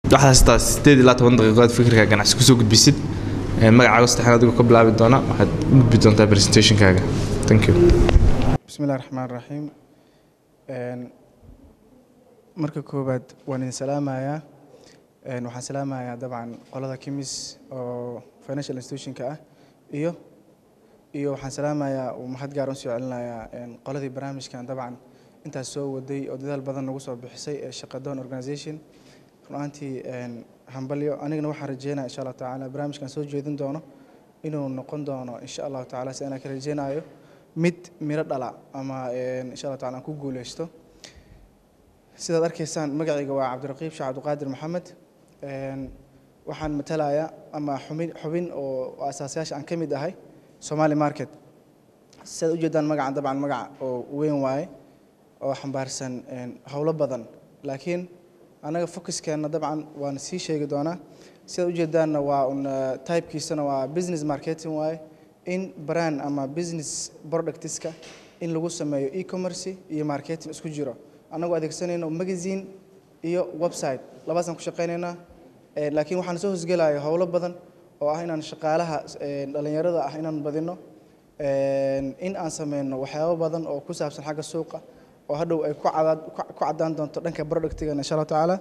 waxaad haystaa 18 daqiiqood fikirkaaga ganacsi kusoo gudbisid magacaaga saddexaad adigoo ka bilaabi doona waxaad gudbi doontaa presentationkaaga. Thank you. Bismillahir Rahmanir Rahim. marka koobaad waan idin salaamayaa waxaan salaamayaa dabcan qolada Kimis oo financial institution-ka ah iyo waxaan salaamayaa mahad gaar ah u soo celinayaa qoladii barnaamijkan dabcan intaas soo waday oo dadaal badan nagu soo bixisay ee shaqadoon organization runtii hambalyo anigana waxaan rajeynayaa insha Allah taala barnaamijkan soo jeedin doono inuu noqon doono insha Allah taala si aan ka rajeynayo mid miro dhala ama insha Allah taala ku guuleysto sidaad arkaysaan magacayga waa Cabdiraqiib Sheekh Cabdiqaadir Maxamed waxaan matalayaa ama xubin oo asaasayaasha aan kamid ahay Somali Market sidaad u jeedaan magacan dabcan magac oo weyn waaye oo xambaarsan hawlo badan laakiin anaga focuskeena dabcan waan sii sheegi doonaa sidaad u jeedaanna waa type-kiisana waa business marketing waaye in brand ama business productska in lagu sameeyo e-commerce iyo marketing isku jiro anagoo adeegsanayno magazine iyo website labadaas ku shaqeynayna laakiin waxaan soo hosgelayo hawlo badan oo ah inaan shaqaalaha dhalinyarada ah inaan badino in aan sameeyno waxyaabo badan oo ku saabsan xagga suuqa oo hadhow ay ku cadaan doonto dhanka productiga insha Allah taala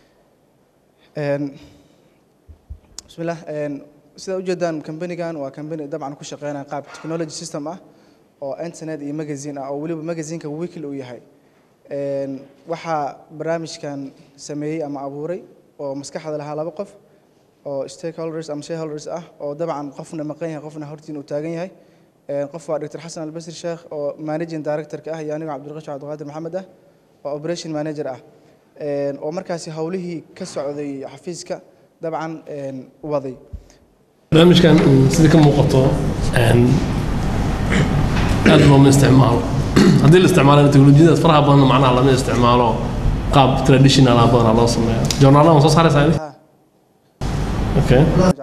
bismillah sida u jeedaan company-gan waa company dabcan ku shaqeynaya qaab technology system ah oo internet iyo magazine ah oo waliba magazine-ka weekly uu yahay waxa barnaamijkan sameeyay ama abuuray oo maskaxda lahaa laba qof oo stakeholders ama shareholders ah oo dabcan qofna maqan yahay qofna hortiin uu taagan yahay qof waa Dr. Xasan Albasri Sheekh oo managing director ka ah iyo aniga Cabdiraqiib Cabdiqaadir Maxamed ah oo operation manager ah oo markaasi hawlihii ka socday xafiiska dabcan waday barnaamijkan sida ka muuqato aad loo isticmaalo haddii la isticmaalo teknolojiyada faraha badan macnaha lama isticmaalo qaab traditional ah badan loo sameeyo journalada soo saaraysaa okay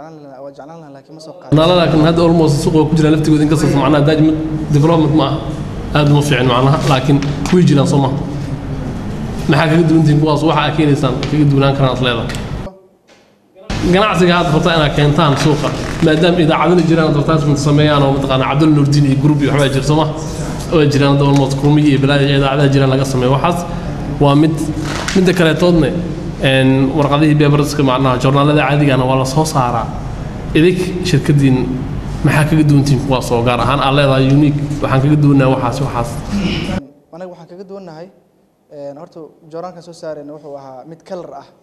laakiin hadda almost suuqa ku jira laftigooda in ka soo macnaha dajmad development ma aad ma fiican macnaha laakiin way jiraan soo ma maxaa kaga duwantiin kuwaas waxa ay keenaysan kaga duwanaan karaan asleeda ganacsiga hadda rabtaa inaad keentaan suuqa maadaama idaacadana jiraan advertisement sameeyaan oo mataqaana Cabdul Nuurdin iyo group iyo waxba jir soo ma oo jiraan dad almost kulmiye iyo bilaad idaacadaha jiraan laga sameeyo waxaas waa mid kale toodne warqadihii paperska macnaha journalada caadiga ah waa la soo saaraa idik shirkadiin maxaa kaga duwantiin kuwaas oo gaar ahaan aan leedahay unique waxaan kaga duwanahay waxaas anaga waxaan kaga duwanahay horta journalka soo saarayna wuxuu ahaa mid color ah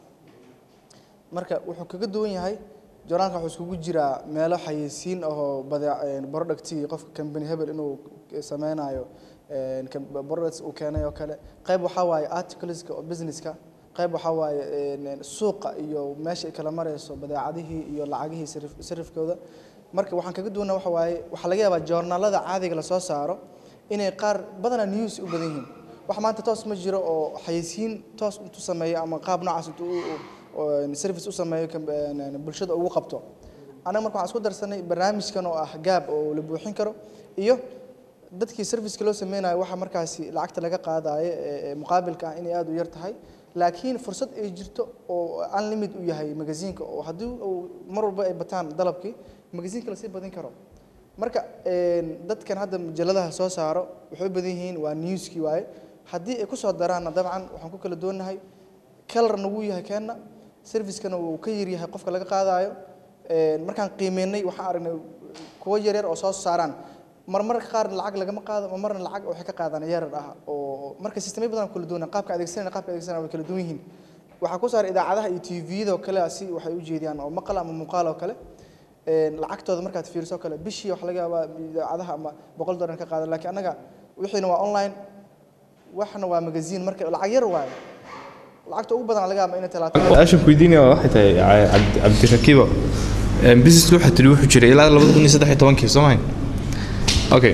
marka wuxuu kaga duwan yahay journalka wuxuu iskugu jiraa meelo xayeysiin oo producti qofka company hebel inuu sameynayo products uu keenay oo kale qayb waxa waaye articleska oo businesska qayb waxa waaye suuqa iyo meesha ay kala marayso badeecadihii iyo lacagihii sarifkooda marka waxaan kaga duwanaa waxa waaye waxa laga yaabaa journalada caadiga la soo saaro inay qaar badan news u badan yihiin wax maanta toos ma jiro oo xayeysiin toos intuu sameeyo ama qaab noocaas intuu service u sameeyo bulshada ugu qabto anaga marka waxaan isku darsanay barnaamijkan oo ah gaab oo la buuxin karo iyo dadkii service loo sameeyay waxa markaasi lacagta laga qaadayo muqaabilka inay aad u yar tahay laakiin fursad ay jirto oo unlimited u yahay magazine-ka oo hadii mar walba ay bataan dalabkii magazine-ka la sii badin karo marka dadkan hadda majaladaha soo saaro waxay badan yihiin waa news-kii waaye hadii ay ku soo daraan dabcan waxaan ku kala doonahay color nagu yahay keena service-kana uu ka yar yahay qofka laga qaadayo markaan qiimeynay waxaan aragnay kuwa yar oo soo saaraan marmarka qaar lacag laga ma qaado marna lacag waxay ka qaadaan yar ah oo marka systemay badan kala duwan qaabka adeegsanayna way kala duwan yihiin waxa ku saar idaacadaha iyo TV-da oo kale asi waxay u jeediyaan oo maqal ama muuqaal oo kale lacagtooda markaad fiiriso kale bishii wax laga yaabaa idaacadaha ama $100 ka qaada laakiin anaga wixiina waa online waxna waa magazine marka lacag yar waaye lacagta ugu badan laga yaabaa inay talaata aashan ku diinay waxay tahay Cabdiraqiib business waxa tiri wuxuu jiray ilaa 2013 Soomaaliya okay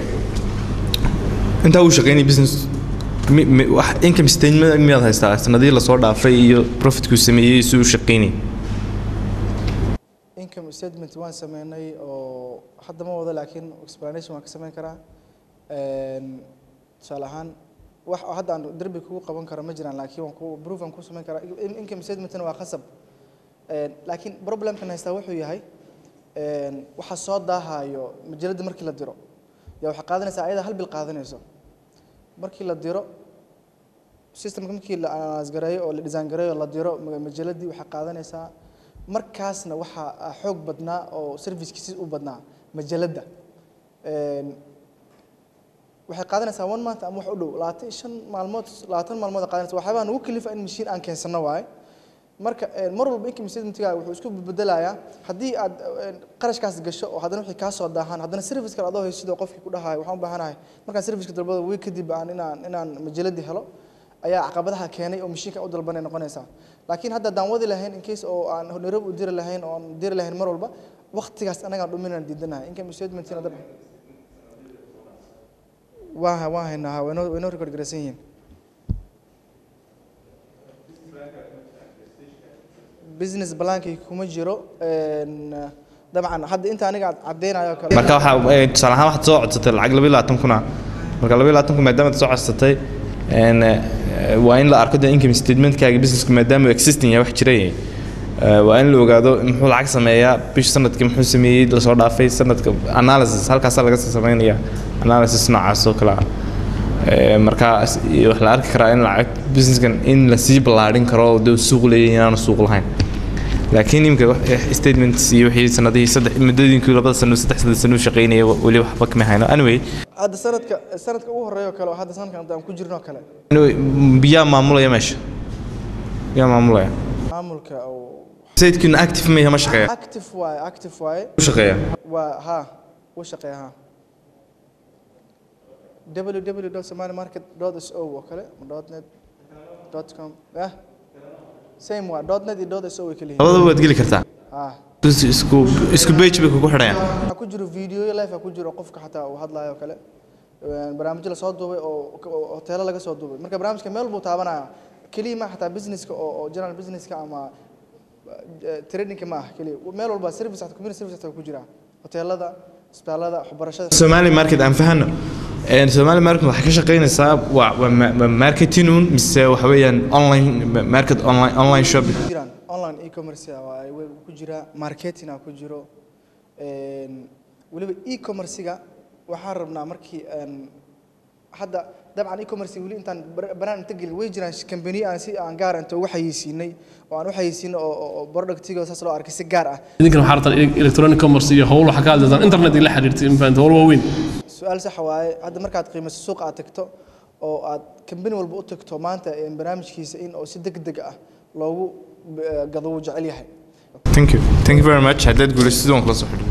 inta uu shaqeynay business wax income statement miyaad haystaa sanadii la soo dhaafay iyo profit ku sameeyay suu shaqeynay income statement waan sameynay oo hadda ma wada laakiin explanation waan ka sameyn karaa salahan wax hadda aan darbi kugu qaban karo ma jiraan laakiin waan ku proof aan ku sameyn karaa income statement waa khasab laakiin problemkan haysta wuxuu yahay waxa soo daahayo majalada markii la diro yaa waxa qaadanaysaa ayada hal bil qaadanayso markii la diro systemka markii la asgareeyo oo la design gareeyo la diro majaladii waxa qaadanaysaa markaasna waxa xoog badnaa oo service-kiisa u badnaa majalada waxay qaadanaysaa 1 month ama wax u dhow 25 maalmood 20 maalmood qaadanaysaa waxba ugu kalifa in machine aan keensano waay marka mar walba income statement-ga wuxuu isku bedelayaa hadii aad qarashkaas gasho oo hadana wixii ka soo daahan hadana service kale adoo haysto qofkii ku dhahay waxaan u baahanahay marka service-ka dalbada way kadib inaan majaladii helo ayaa caqabadaha keenay oo machine-ka u dalbanay noqonaysaa laakiin hadda daan wadi lahayn in case oo aan Nairobi u diri lahayn oo aan diri lahayn mar walba waqtigaas anaga dhuminaan diidanahay income statement-na dab waa hayna wayno record garaysan yihiin business plan-kii kuma jiro dabcan hadda inta aniga cadeynayo kale marka waxa tusaale ahaan waxaad soo codsatay lacag 22 kuna marka 22 maadaama aad soo codsatay waa in la arko income statement-kaaga business-ka maadaama existing yahay wax jiray waa in la ogaado muxuu lacag sameeyaa bish sanadkii muxuu sameeyay la soo dhaafay sanadka analysis halkaas laga sameeyaa analysis noocaas oo kala marka wax la arki karaa in lacag business-kan in la sii balaadhin karo oo suuq leeyahay aan suuq lahayn laakiin imka statements iyo wixii sanadihii saddex muddooyinkii labada sano saddex sano shaqeynayay wali waxba kama hayno anyway hadda sanadka ugu horeeyo kale hadda sanadkan aan ku jirno kale biya maamulaya meesha biya maamulaya maamulka oo sayidkina active ma shaqeeya active way shaqeeya ha u shaqeeya ha www.somalimarket.so وكله .net.com same way .net iyo .so way kale labada waad geli kartaa isku page bay ku xidhayaan ku jiro video live ku jiro qofka xataa uu hadlaayo kale barnaamij la soo duubay oo hotel laga soo duubay marka barnaamijka meel buu taabanaya kaliya xataa business-ka oo general business-ka ama trading-ka ma kaliya meel walba service xataa community service ku jira hoteelada isbitaalada waxbarashada Somali market aan fahano Somali market waxa ka shaqeynaysaa waa marketing mise waxa weeyaan online shopping online e-commerce waa ku jira marketing ku jiro waliba e-commerce-ga waxaan rabnaa markii hadda dabcan e-commerce wali intaan banaan inta gal way jiraan company aan si aan gaar inta wax haysiinay oo aan wax haysiino oo product-iga saas loo arkay si gaar ah idinkan waxa rabtaan electronic commerce iyo hawl waxa ka hadlaysan internet ila xiriirtay in faanto hawl weyn su'aal sax waaye hadda markaad qiimayso suuq aad tagto oo aad company walba u tagto maanta barnaamijkiisa in oo si degdeg ah loogu gado jecel yahay thank you very much hadad guulaysid waan kula soo xidhay